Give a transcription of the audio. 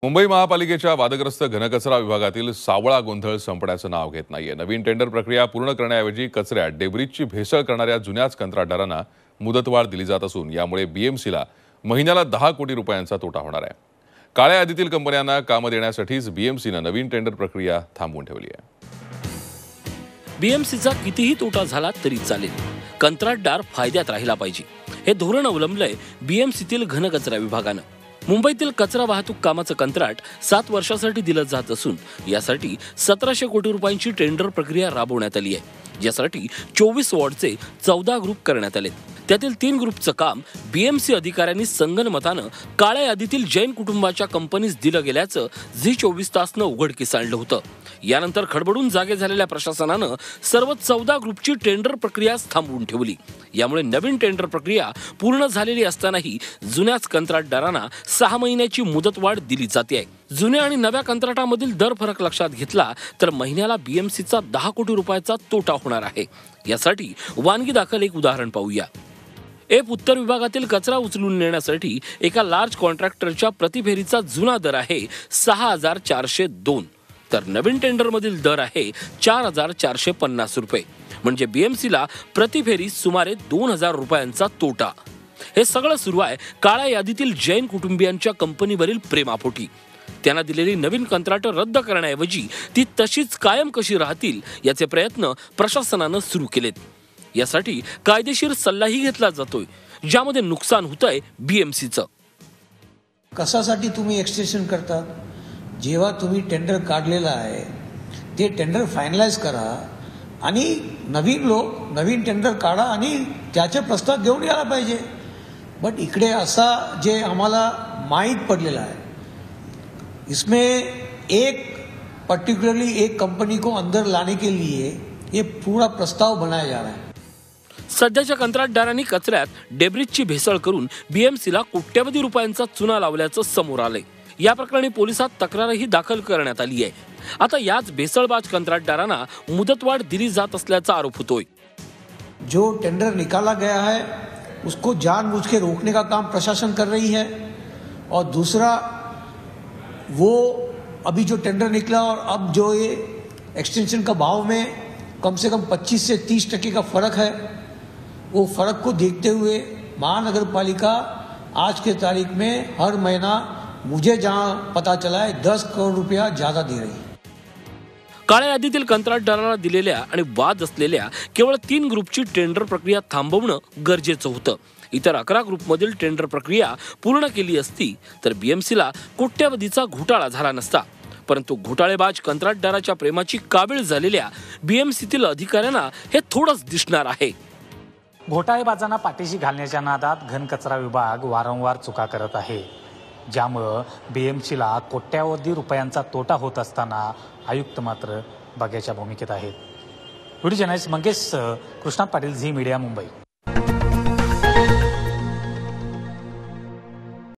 मुंबई महापालिकेच्या वादग्रस्त घनकचरा विभागातील सावळा गोंधळ संपण्याचं नाव घेत नाहीये। नवीन टेंडर प्रक्रिया पूर्ण करण्याऐवजी कचऱ्यात डेब्रिजची भेसळ करणाऱ्या जुन्याच कंत्राटदारांना मुदतवाढ दिली जात असून यामुळे बीएमसीला महिन्याला 10 कोटी रुपयांचा तोटा होणार आहे। काळ्या यादीतील कंपन्यांना कामं देण्यासाठीच बीएमसीने नवीन टेंडर प्रक्रिया थांबवून ठेवली आहे। बीएमसीचा कितीही तोटा झाला तरी चालेल, कंत्राटदार फायद्यात राहिला पाहिजे, हे धोरण अवलंबलंय बीएमसीतील घनकचरा विभागानं। मुंबईतील कचरा वाहतूक कामाचं कंत्राट 7 वर्षासाठी दिलं जात असून यासाठी 1700 कोटी रुपयांची टेंडर प्रक्रिया राबवण्यात आली आहे। यासाठी 24 वॉर्डचे 14 ग्रुप करण्यात आले। त्यातील 3 ग्रुपचं काम बीएमसी अधिकाऱ्यांनी संगनमतानं काळ्या यादीतील जैन कुटुंबाच्या कंपनीस दिलं गेल्याचं झी24 तासनं उघडकीस आणलं होतं। यानंतर खडबडून जागे झालेल्या प्रशासनानं सर्व 14 ग्रुपची टेंडर प्रक्रिया थांबवून ठेवली। यामुळे नवीन टेंडर प्रक्रिया पूर्ण झालेली असतानाही जुन्याच कंत्राटदारांना 6 महिन्याची मुदतवाढ दिली जाते आहे। जुन्या आणि नव्या कंत्राटामधील दर फरक लक्षात घेतला तर महिन्याला बीएमसीचा 10 कोटी रुपयाचा तोटा होणार आहे। यासाठी वानगी दाखल एक उदाहरण पाहूया। उत्तर विभागातील कचरा उचलून नेण्यासाठी एका लार्ज कॉन्ट्रॅक्टरच्या प्रतिफेरीचा जुना दर आहे 6402, तर नवीन टेंडरमधील दर आहे 4450 रुपये। म्हणजे बीएमसीला प्रतिफेरी सुमारे 2000 रुपयांचा तोटा। हे सगळं सुरू आहे काळ्या यादीतील जैन कुटुंबियांच्या कंपनीवरील प्रेमापोटी। त्यांना दिलेली नवीन कंत्राट रद्द करण्याऐवजी ती तशीच कायम कशी राहतील याचे प्रयत्न प्रशासनानं सुरू केलेत। यासाठी कायदेशीर सल्लाही घेतला जातोय, ज्यामध्ये नुकसान होतंय बीएमसीचं। कशासाठी तुम्ही एक्सटेन्शन करता? जेव्हा तुम्ही टेंडर काढलेला आहे ते टेंडर फायनलाइज करा आणि नवीन टेंडर काढा आणि त्याचे प्रस्ताव घेऊन यायला पाहिजे। बट इकडे असा जे आम्हाला माहीत पडलेला आहे, इसमें पर्टिकुलरली एक कंपनी को अंदर लाने के लिए ये पूरा प्रस्ताव बनाया जा रहा है। सध्याच्या कंत्राटदारांनी कचऱ्यात डेब्रिजची भेसळ करून बीएमसीला कोट्यवधी रुपयांचा चुना लावल्याचं समोर आलंय। या प्रकरणी पोलिसात तक्रारही दाखल करण्यात आली आहे। आता याच भेसळबाज कंत्राटदारांना मुदतवाढ दिली जात असल्याचा आरोप होतोय। जो टेंडर निकाला गया है उसको जानबूझ के रोकने का काम प्रशासन कर रही है, और दूसरा वो अभी जो टेंडर निकला और अब जो ये एक्सटेंशन का भाव में कम से कम 25 से 30% का फर्क है, वो फर्क को देखते हुए महानगर पालिका आज के तारीख में हर महीना मुझे जहां पता चला है 10 करोड़ रुपया ज्यादा दे रही है। काळ्या यादीतील कंत्राटदारांना दिलेल्या आणि वाद असलेल्या केवळ 3 ग्रुपची टेंडर प्रक्रिया थांबवणं गरजेचं होतं। इतर 11 ग्रुपमधील टेंडर प्रक्रिया पूर्ण केली असती तर बीएमसीला कोट्यवधीचा घोटाळा झाला नसता। परंतु घोटाळेबाज कंत्राटदाराच्या प्रेमाची काबिळ झालेल्या बीएमसीतील अधिकाऱ्यांना हे थोडंच दिसणार आहे। घोटाळेबाजांना पाठीशी घालण्याच्या नादात घनकचरा विभाग वारंवार चुका करत आहे, ज्यामुळे बीएमसीला कोट्यवधी रुपयांचा तोटा होत असताना आयुक्त मात्र बघ्याच्या भूमिकेत आहेत। Video journalist Mangesh Krishna Patil, Zee media, Mumbai.